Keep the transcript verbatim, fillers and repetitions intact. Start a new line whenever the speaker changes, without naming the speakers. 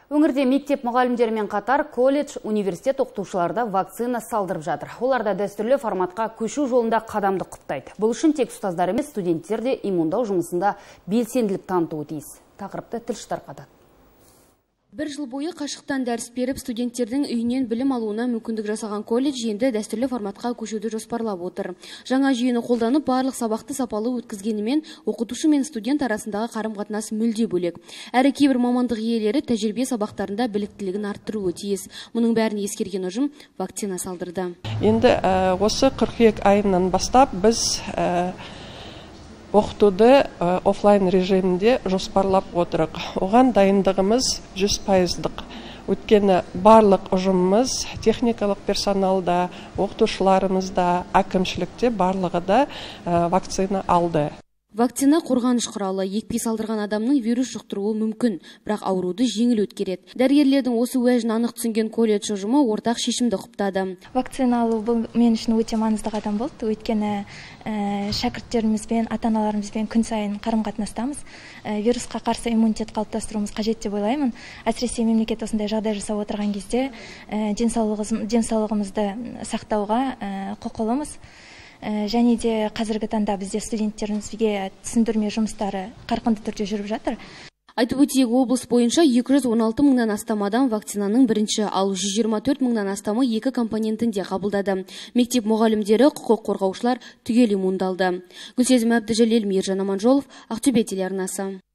Өңірде мектеп мұғалімдерімен қатар колледж, университет оқытушыларда вакцина салдырып жатыр. Оларда дәстүрлі форматқа көшу жолында қадамды құптайды. Бұл үшін тек ұстаздар емес, студенттер де иммундау жұмысында белсенділік танытуы тиіс. Тақырыпты тілші тарқатады.
Бір жыл бойы қашықтан дәріс беріп, студенттердің үйінен білім алуына мүмкіндік жасаған колледж енді дәстүрлі форматқа көшуді жоспарлап отыр. Жаңа жүйені қолданып, барлық сабақты сапалы өткізгенімен, оқытушы мен студент арасындағы қарым-қатынас мүлде бөлек. Әрі кейбір мамандық иелері тәжірибе сабақтарында біліктілігін арттыруы тиіс. Мұның бәрін ескерген ұжым вакцина салдырды.
Енді осы қыркүйек айынан бастап біз оқытуды офлайн режимінде жоспарлап отырық. Оған дайындығымыз жүз пайыздық. Өткені барлық ұжымымыз, техникалық персоналда, оқытушыларымызда, әкімшілікте барлығы да вакцина алды.
Вакцина қорғаныш құралы, екпе салдырған адамның вирус жұқтыруы мүмкін, бірақ ауруды жеңіл өткереді. Дәрігерлердің осы уәжін анық түсінген колледж ұжымы ортақ шешімді құптады.
Вакцина алу бұл мен үшін өте маңызды қадам болды. Өйткені шәкірттерімізбен, ата-аналарымызбен күн сайын қарым-қатынастамыз. Вирусқа қарсы иммунитет қалыптастыруымыз қажет деп ойлаймын. Әсіресе мемлекет осындай жағдай жасап отырған кезде денсаулығымызды сақтауға құқылымыз. Және де қазіргі таңда бізде студенттерімізге түсіндірме жұмыстары қарқынды түрде жүріп жатыр.
Айтып өтейік, облыс бойынша екі жүз он алты мыңнан астам адам вакцинаның бірінші, ал жүз жиырма төрт мыңнан астамы екі компонентінде қабылдады. Мектеп мұғалімдері, құқық қорғаушылар түгел иммундалды. Гүлсезім Әбдіжәлел, Мейіржан Аманжолов, Ақтөбе телеарнасы.